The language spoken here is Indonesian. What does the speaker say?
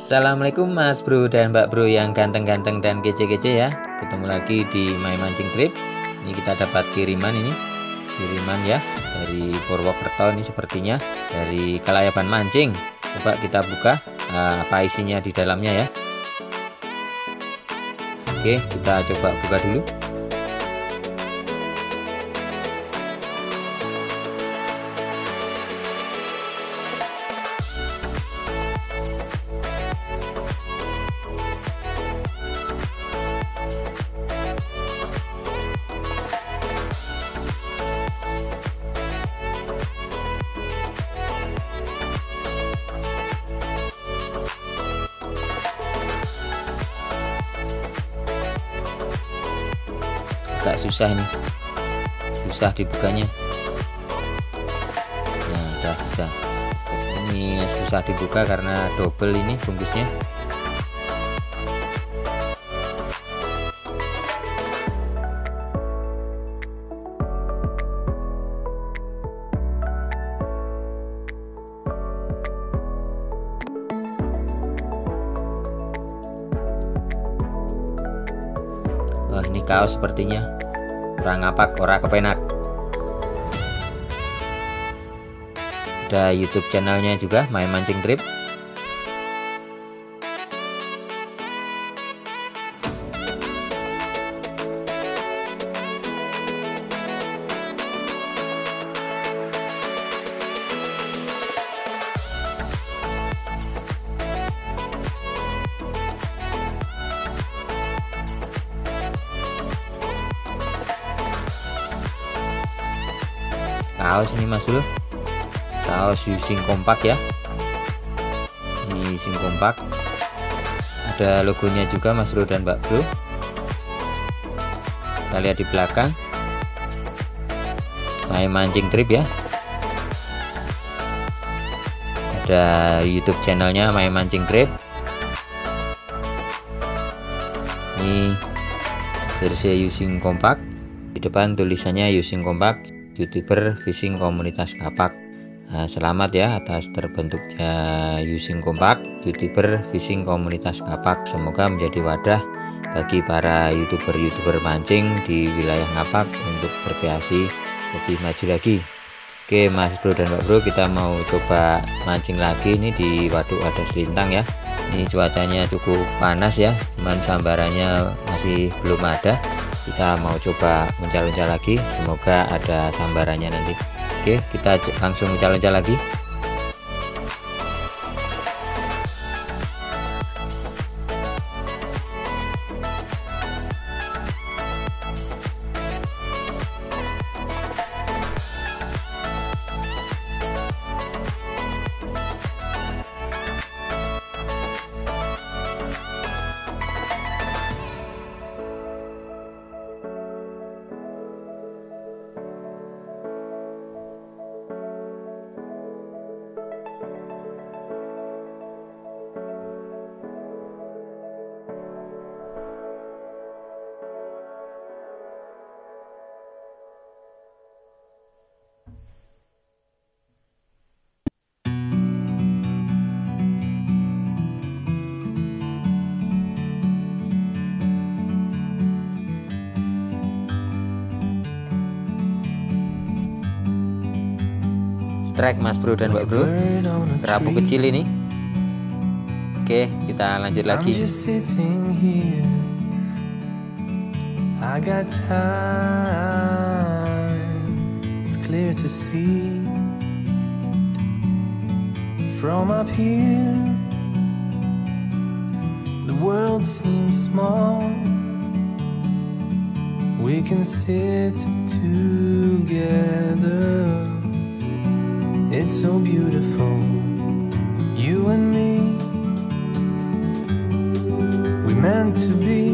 Assalamualaikum Mas Bro dan Mbak Bro yang ganteng-ganteng dan kece-kece ya. Ketemu lagi di My Mancing Trip. Ini kita dapat kiriman ya dari Purwokerto ini sepertinya, dari Kelayaban Mancing. Coba kita buka apa isinya di dalamnya ya. Oke, kita coba buka dulu. Agak susah nih, susah dibukanya. Nah, udah bisa. Ini susah dibuka karena double ini bungkusnya. Wah, ini kaos sepertinya. Orang ngapak, ora kepenak. Ada YouTube channelnya juga, My Mancing Trip. Kaos ini Mas Bro, kaos using kompak ya. Ini using kompak, ada logonya juga Mas Bro dan Mbak Bro. Kita lihat di belakang, My Mancing Trip ya. Ada YouTube channelnya My Mancing Trip. Ini jersey using kompak, di depan tulisannya using kompak, YouTuber fishing komunitas kapak. Nah, selamat ya atas terbentuknya using kompak, YouTuber fishing komunitas kapak. Semoga menjadi wadah bagi para YouTuber mancing di wilayah kapak untuk berkreasi lebih maju lagi. Oke Mas Bro dan Mbak Bro, kita mau coba mancing lagi ini di waduk Wadas Lintang ya. Ini cuacanya cukup panas ya, cuman sambarannya masih belum ada. Kita mau coba mencal-mencal lagi, semoga ada sambarannya nanti. Oke, kita langsung mencal-mencal lagi. Strike Mas Bro dan Mbak Bro, kerapu kecil ini. Oke, kita lanjut lagi. I got time, it's clear to see from up here. The world seems small. We can sit together. It's so beautiful, you and me. We meant to be.